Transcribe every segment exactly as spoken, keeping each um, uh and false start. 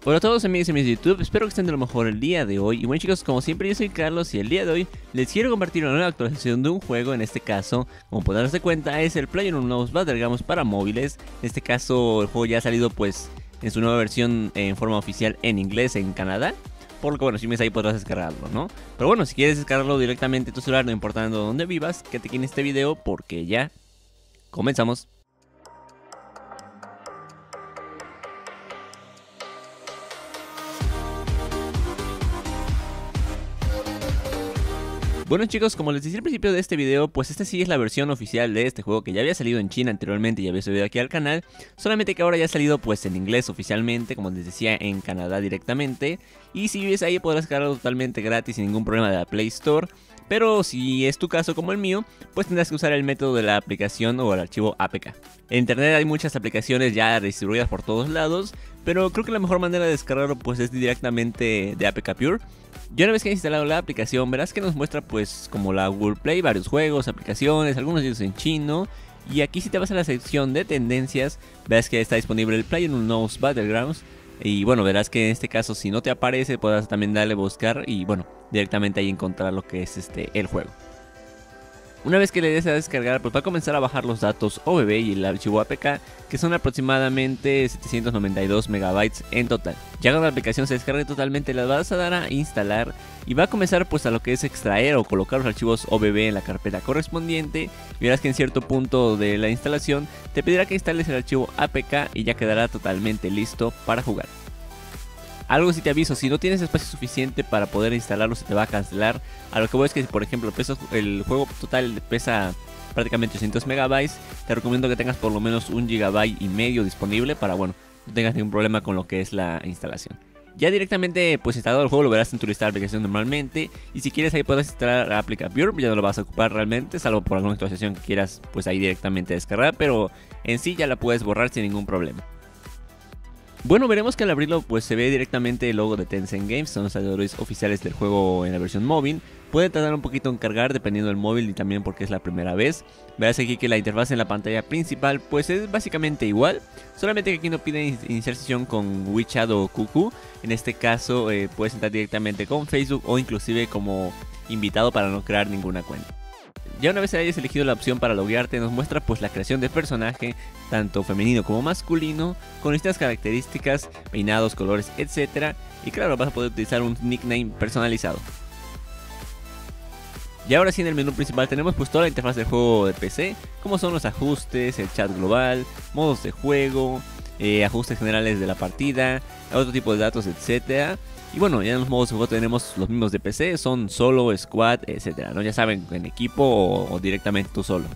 Hola a todos amigos y amigos de YouTube, espero que estén de lo mejor el día de hoy. Y bueno chicos, como siempre yo soy Carlos y el día de hoy les quiero compartir una nueva actualización de un juego. En este caso, como podrán darse cuenta, es el PlayerUnknown's Battlegrounds para móviles. En este caso el juego ya ha salido pues en su nueva versión en forma oficial en inglés en Canadá. Por lo que bueno, si vienes ahí podrás descargarlo, ¿no? Pero bueno, si quieres descargarlo directamente en tu celular, no importando dónde vivas, quédate aquí en este video porque ya comenzamos. Bueno chicos, como les decía al principio de este video, pues esta sí es la versión oficial de este juego que ya había salido en China anteriormente y ya había subido aquí al canal. Solamente que ahora ya ha salido pues en inglés oficialmente, como les decía, en Canadá directamente. Y si vives ahí podrás descargarlo totalmente gratis sin ningún problema de la Play Store. Pero si es tu caso como el mío, pues tendrás que usar el método de la aplicación o el archivo A P K. En internet hay muchas aplicaciones ya distribuidas por todos lados, pero creo que la mejor manera de descargarlo pues es directamente de A P K Pure. Ya una vez que hayas instalado la aplicación verás que nos muestra pues como la Google Play, varios juegos, aplicaciones, algunos de ellos en chino. Y aquí si te vas a la sección de tendencias, verás que está disponible el PlayerUnknown's Battlegrounds. Y bueno, verás que en este caso si no te aparece podrás también darle a buscar y bueno, directamente ahí encontrar lo que es este el juego. Una vez que le des a descargar, pues va a comenzar a bajar los datos O B B y el archivo A P K, que son aproximadamente setecientos noventa y dos megabytes en total. Ya cuando la aplicación se descargue totalmente, la vas a dar a instalar y va a comenzar pues a lo que es extraer o colocar los archivos O B B en la carpeta correspondiente. Y verás que en cierto punto de la instalación te pedirá que instales el archivo A P K y ya quedará totalmente listo para jugar. Algo si te aviso, si no tienes espacio suficiente para poder instalarlo se te va a cancelar. A lo que voy es que por ejemplo peso, el juego total pesa prácticamente ochocientos megabytes. Te recomiendo que tengas por lo menos un gigabyte y medio disponible para bueno, no tengas ningún problema con lo que es la instalación. Ya directamente pues instalado el juego lo verás en tu lista de aplicación normalmente. Y si quieres ahí puedes instalar A P K Pure, ya no lo vas a ocupar realmente, salvo por alguna actualización que quieras pues ahí directamente descargar. Pero en sí ya la puedes borrar sin ningún problema. Bueno, veremos que al abrirlo pues se ve directamente el logo de Tencent Games, son los desarrolladores oficiales del juego en la versión móvil. Puede tardar un poquito en cargar dependiendo del móvil y también porque es la primera vez. Verás aquí que la interfaz en la pantalla principal pues es básicamente igual, solamente que aquí no pide iniciar sesión con WeChat o Q Q. En este caso eh, puedes entrar directamente con Facebook o inclusive como invitado para no crear ninguna cuenta. Ya una vez hayas elegido la opción para loguearte, nos muestra pues la creación del personaje, tanto femenino como masculino, con distintas características, peinados, colores, etcétera. Y claro, vas a poder utilizar un nickname personalizado. Y ahora sí en el menú principal tenemos pues toda la interfaz del juego de P C, como son los ajustes, el chat global, modos de juego, eh, ajustes generales de la partida, otro tipo de datos, etcétera. Y bueno, ya en los modos de juego tenemos los mismos de P C, son solo, squad, etcétera, ¿no? Ya saben, en equipo o, o directamente tú solo.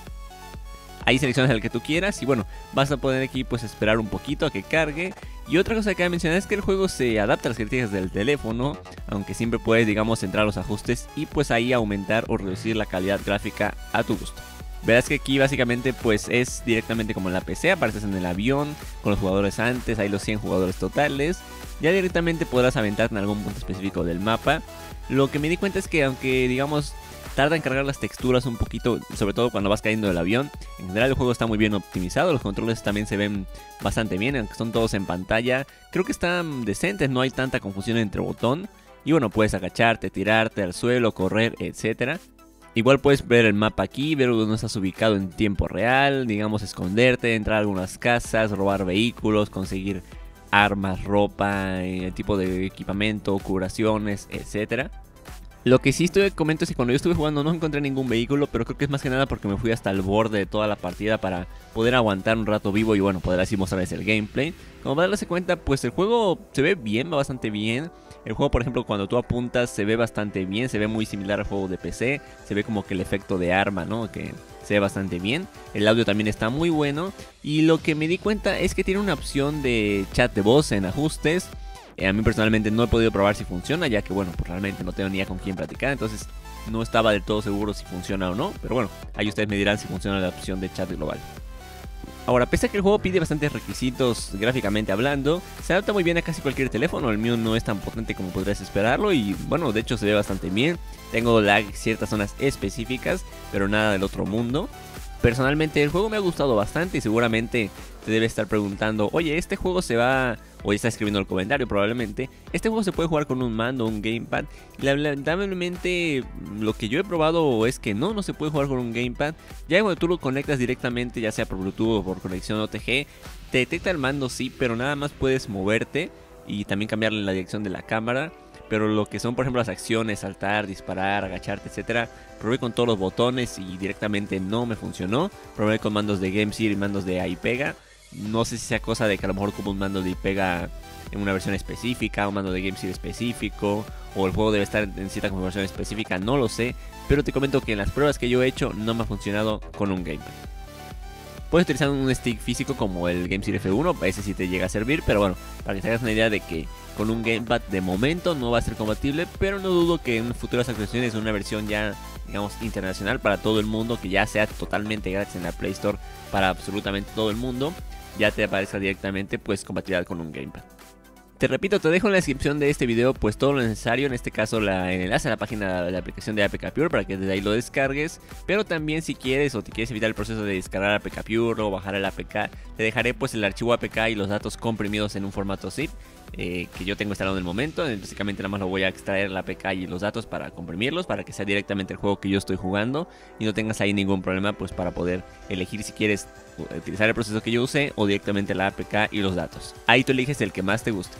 Ahí seleccionas el que tú quieras y bueno, vas a poder aquí pues esperar un poquito a que cargue. Y otra cosa que cabe mencionar es que el juego se adapta a las características del teléfono, aunque siempre puedes digamos entrar a los ajustes y pues ahí aumentar o reducir la calidad gráfica a tu gusto. Verás que aquí básicamente pues es directamente como en la P C, apareces en el avión con los jugadores antes, hay los cien jugadores totales. Ya directamente podrás aventarte en algún punto específico del mapa. Lo que me di cuenta es que aunque digamos tarda en cargar las texturas un poquito, sobre todo cuando vas cayendo del avión, en general el juego está muy bien optimizado, los controles también se ven bastante bien, aunque son todos en pantalla. Creo que están decentes, no hay tanta confusión entre botón. Y bueno, puedes agacharte, tirarte al suelo, correr, etcétera. Igual puedes ver el mapa aquí, ver dónde estás ubicado en tiempo real, digamos esconderte, entrar a algunas casas, robar vehículos, conseguir armas, ropa, el tipo de equipamiento, curaciones, etcétera. Lo que sí estoy comento es que cuando yo estuve jugando no encontré ningún vehículo, pero creo que es más que nada porque me fui hasta el borde de toda la partida para poder aguantar un rato vivo y bueno, poder así mostrarles el gameplay. Como para darse cuenta, pues el juego se ve bien, va bastante bien. El juego, por ejemplo, cuando tú apuntas se ve bastante bien, se ve muy similar al juego de P C, se ve como que el efecto de arma, ¿no? Que se ve bastante bien. El audio también está muy bueno y lo que me di cuenta es que tiene una opción de chat de voz en ajustes. A mí personalmente no he podido probar si funciona, ya que bueno, pues realmente no tengo ni idea con quién platicar, entonces no estaba del todo seguro si funciona o no, pero bueno, ahí ustedes me dirán si funciona la opción de chat global. Ahora, pese a que el juego pide bastantes requisitos gráficamente hablando, se adapta muy bien a casi cualquier teléfono. El mío no es tan potente como podrías esperarlo y bueno, de hecho se ve bastante bien. Tengo lag en ciertas zonas específicas, pero nada del otro mundo. Personalmente el juego me ha gustado bastante y seguramente te debe estar preguntando, oye, este juego se va, o está escribiendo el comentario probablemente, este juego se puede jugar con un mando, un gamepad. Y lamentablemente lo que yo he probado es que no, no se puede jugar con un gamepad. Ya cuando tú lo conectas directamente, ya sea por Bluetooth o por conexión O T G, te detecta el mando sí, pero nada más puedes moverte y también cambiarle la dirección de la cámara. Pero lo que son por ejemplo las acciones, saltar, disparar, agacharte, etcétera, probé con todos los botones y directamente no me funcionó. Probé con mandos de Game Gear y mandos de iPega. No sé si sea cosa de que a lo mejor como un mando de iPega en una versión específica, un mando de Game Gear específico, o el juego debe estar en cierta configuración específica, no lo sé. Pero te comento que en las pruebas que yo he hecho no me ha funcionado con un gamepad. Puedes utilizar un stick físico como el Game Gear F uno, ese sí te llega a servir, pero bueno, para que te hagas una idea de que con un gamepad de momento no va a ser compatible, pero no dudo que en futuras actualizaciones, una versión ya, digamos, internacional para todo el mundo, que ya sea totalmente gratis en la Play Store para absolutamente todo el mundo, ya te aparezca directamente pues compatibilidad con un gamepad. Te repito, te dejo en la descripción de este video pues todo lo necesario, en este caso la, el enlace a la página de la aplicación de A P K Pure para que desde ahí lo descargues. Pero también si quieres o te quieres evitar el proceso de descargar A P K Pure o bajar el A P K, te dejaré pues el archivo A P K y los datos comprimidos en un formato zip eh, que yo tengo instalado en el momento. Básicamente nada más lo voy a extraer el A P K y los datos para comprimirlos, para que sea directamente el juego que yo estoy jugando y no tengas ahí ningún problema pues para poder elegir si quieres utilizar el proceso que yo usé o directamente la A P K y los datos. Ahí tú eliges el que más te guste.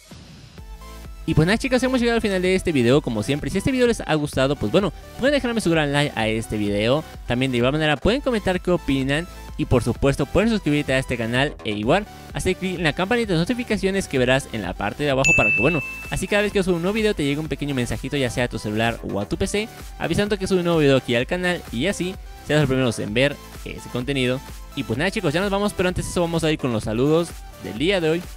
Y pues nada chicos, hemos llegado al final de este video como siempre. Si este video les ha gustado, pues bueno, pueden dejarme su gran like a este video. También de igual manera pueden comentar qué opinan. Y por supuesto pueden suscribirte a este canal e igual hacer clic en la campanita de notificaciones que verás en la parte de abajo para que bueno, así cada vez que yo subo un nuevo video te llegue un pequeño mensajito ya sea a tu celular o a tu P C avisando que subo un nuevo video aquí al canal y así seas los primeros en ver ese contenido. Y pues nada chicos, ya nos vamos, pero antes de eso vamos a ir con los saludos del día de hoy.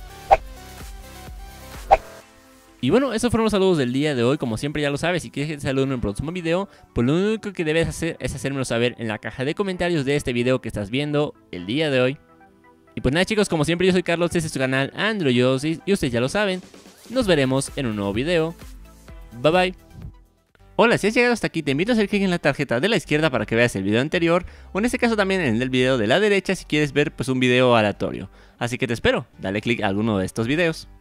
Y bueno, esos fueron los saludos del día de hoy. Como siempre ya lo sabes, si quieres que te salude en el próximo video, pues lo único que debes hacer es hacérmelo saber en la caja de comentarios de este video que estás viendo el día de hoy. Y pues nada chicos, como siempre yo soy Carlos, este es tu canal Androyosis y ustedes ya lo saben. Nos veremos en un nuevo video. Bye bye. Hola, si has llegado hasta aquí te invito a hacer clic en la tarjeta de la izquierda para que veas el video anterior, o en este caso también en el video de la derecha si quieres ver pues un video aleatorio. Así que te espero, dale clic a alguno de estos videos.